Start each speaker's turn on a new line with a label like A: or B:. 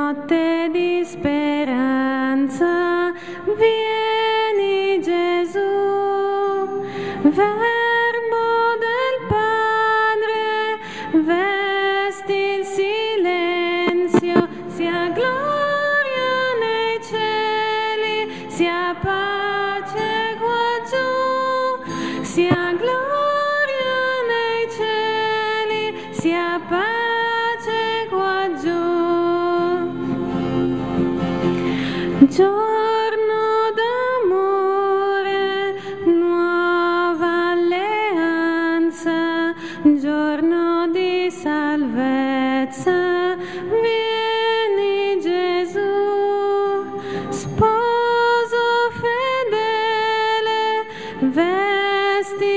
A: notte di speranza, vieni Gesù, Verbo del Padre, vesti il silenzio, sia gloria nei cieli, sia pace qua giù, sia gloria nei cieli, sia pace qua giù. Giorno d'amore, nuova alleanza, giorno di salvezza, vieni Gesù, sposo fedele, vesti